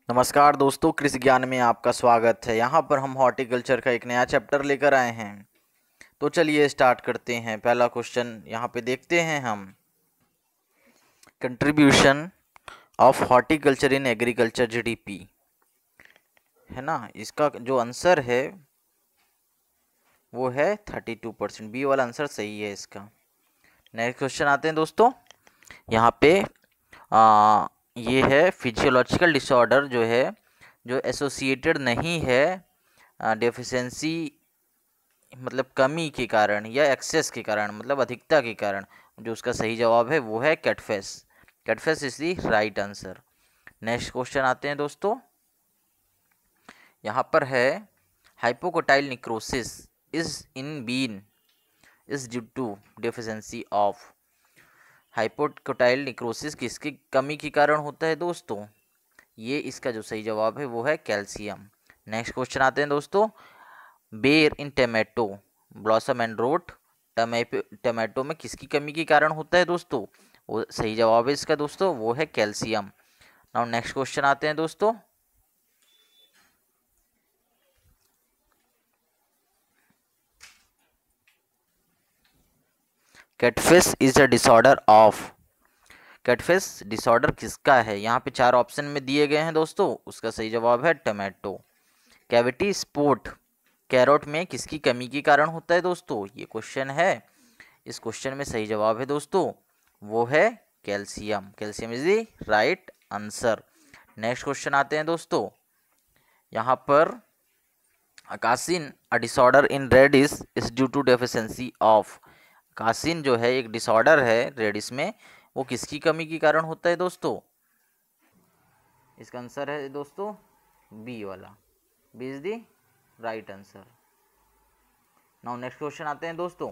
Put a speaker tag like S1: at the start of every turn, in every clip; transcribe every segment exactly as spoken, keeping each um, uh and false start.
S1: नमस्कार दोस्तों, कृषि ज्ञान में आपका स्वागत है। यहाँ पर हम हॉर्टिकल्चर का एक नया चैप्टर लेकर आए हैं। तो चलिए स्टार्ट करते हैं। पहला क्वेश्चन यहाँ पे देखते हैं हम। Contribution of horticulture in agriculture GDP, है ना। इसका जो आंसर है वो है थर्टी टू परसेंट। बी वाला आंसर सही है इसका। नेक्स्ट क्वेश्चन आते हैं दोस्तों। यहाँ पे आ, ये है फिजियोलॉजिकल डिसऑर्डर जो है, जो एसोसिएटेड नहीं है डेफिशिएंसी मतलब कमी के कारण या एक्सेस के कारण, मतलब अधिकता के कारण। जो उसका सही जवाब है वो है catface. Catface is the right answer. Next question आते हैं दोस्तों। यहाँ पर है hypocotyl necrosis is in bean is due to deficiency of. Hypocotyl necrosis किसकी कमी के कारण होता है दोस्तों? ये इसका जो सही जवाब है वो है कैल्शियम। नेक्स्ट क्वेश्चन आते हैं दोस्तों। BER in tomato blossom end rot tomato में किसकी कमी के कारण होता है दोस्तों? वो सही जवाब है इसका दोस्तों, वो है कैल्शियम। नाउ नेक्स्ट क्वेश्चन आते हैं दोस्तों। Catfish is a disorder of. Catfish disorder किसका है? यहाँ पे चार ऑप्शन में दिए गए हैं दोस्तों, उसका सही जवाब है टमेटो। कैविटी स्पॉट कैरोट में किसकी कमी के कारण होता है दोस्तों? ये क्वेश्चन है। इस क्वेश्चन में सही जवाब है दोस्तों, वो है calcium. Calcium is the right answer. Next question आते हैं दोस्तों। यहाँ पर कासिन a disorder in radish is due to deficiency of. कासिन जो है एक डिसऑर्डर है रेडिस में, वो किसकी कमी के कारण होता है दोस्तों? इसका आंसर है दोस्तों बी वाला। B is the right answer. Now next question आते हैं दोस्तों।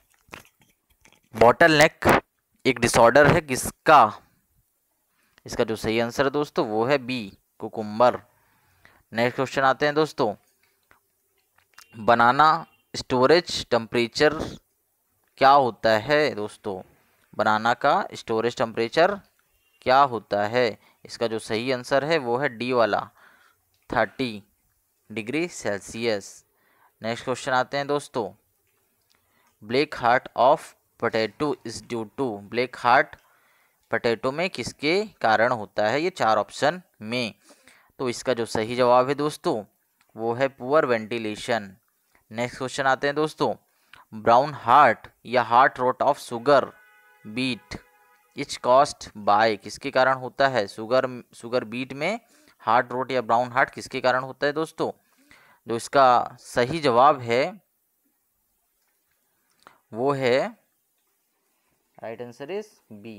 S1: बॉटल नेक एक डिसऑर्डर है किसका? इसका जो सही आंसर है दोस्तों वो है बी, कुकुम्बर। नेक्स्ट क्वेश्चन आते हैं दोस्तों। बनाना स्टोरेज टेम्परेचर क्या होता है दोस्तों? बनाना का स्टोरेज टेम्परेचर क्या होता है? इसका जो सही आंसर है वो है डी वाला, thirty degree Celsius. Next question आते हैं दोस्तों। Black heart of potato is due to. Black heart potato में किसके कारण होता है? ये चार ऑप्शन में। तो इसका जो सही जवाब है दोस्तों वो है पुअर वेंटिलेशन। नेक्स्ट क्वेश्चन आते हैं दोस्तों। ब्राउन हार्ट या heart rot of sugar beet which caused by किसके कारण होता है? शुगर शुगर बीट में हार्ट रोट या ब्राउन हार्ट किसके कारण होता है दोस्तों? जो इसका सही जवाब है वो है, right answer is B.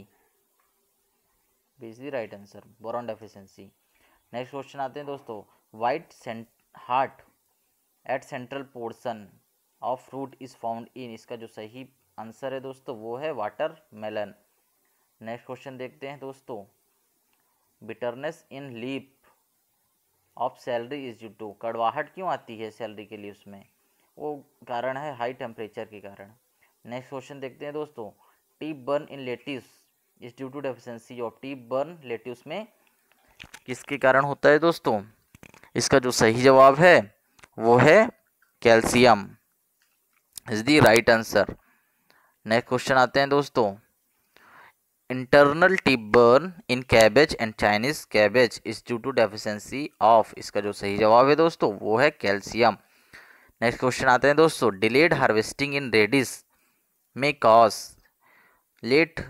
S1: B is the right answer, boron deficiency. Next question आते हैं दोस्तों। White heart at central portion of fruit is found in. इसका जो सही आंसर है दोस्तों वो है वाटर मेलन। नेक्स्ट क्वेश्चन देखते हैं दोस्तों। Bitterness in leaf of celery is due to. कड़वाहट क्यों आती है सैलरी के लिए? उसमें वो कारण है हाई टेम्परेचर के कारण। नेक्स्ट क्वेश्चन देखते हैं दोस्तों। Tip burn in lettuce is due to deficiency of. Tip burn lettuce में किसके कारण होता है दोस्तों? इसका जो सही जवाब है वो है calcium is the right answer. Next question आते हैं दोस्तों। Internal tip burn in cabbage and Chinese cabbage is due to deficiency of. इसका जो सही जवाब है दोस्तों वो है कैल्शियम। नेक्स्ट क्वेश्चन आते हैं दोस्तों। डिलेड हार्वेस्टिंग इन रेडिस में कॉज। लेट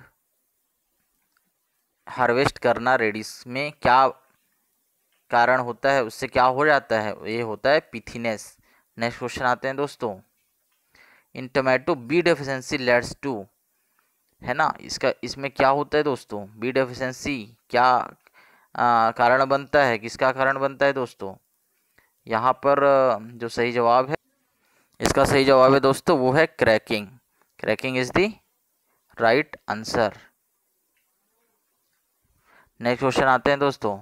S1: हार्वेस्ट करना रेडिस में क्या कारण होता है? उससे क्या हो जाता है? ये होता है पिथीनेस। नेक्स्ट क्वेश्चन आते हैं दोस्तों। In tomato B deficiency leads to, है ना। इसका इसमें क्या होता है दोस्तों? बी डेफिशिएंसी क्या आ, कारण बनता है? किसका कारण बनता है दोस्तों? यहाँ पर जो सही जवाब है, इसका सही जवाब है दोस्तों वो है cracking. Cracking is the right answer. Next question आते हैं दोस्तों।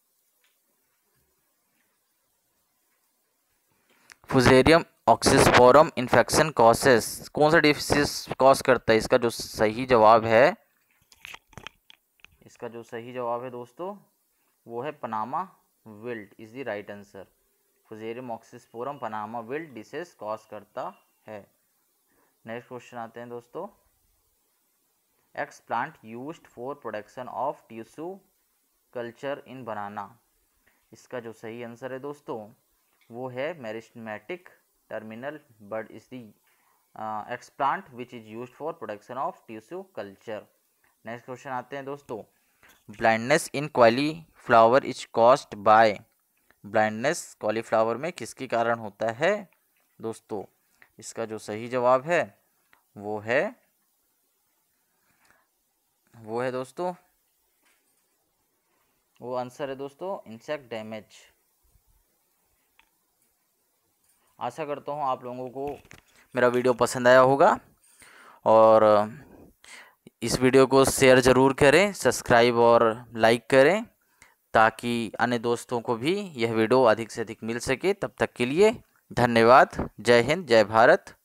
S1: फुजेरियम ऑक्सीस्पोरम इन्फेक्शन कॉसेस कौन सा डिसीज कॉज करता है? इसका जो सही जवाब है, इसका जो सही जवाब है दोस्तों वो है Panama wilt is the right answer. Fusarium oxysporum Panama wilt disease cause करता है। नेक्स्ट क्वेश्चन आते हैं दोस्तों, X plant used for production of tissue culture in banana. इसका जो सही आंसर है दोस्तों वो है meristematic terminal bud is the X plant which is used for production of tissue culture. Next question आते हैं दोस्तों, blindness in cauliflower is caused by. Blindness cauliflower में किसके कारण होता है दोस्तों? इसका जो सही जवाब है वो है वो है दोस्तों वो आंसर है दोस्तों इंसेक्ट डैमेज। आशा करता हूँ आप लोगों को मेरा वीडियो पसंद आया होगा और इस वीडियो को शेयर ज़रूर करें, सब्सक्राइब और लाइक करें ताकि अन्य दोस्तों को भी यह वीडियो अधिक से अधिक मिल सके। तब तक के लिए धन्यवाद। जय हिंद, जय भारत।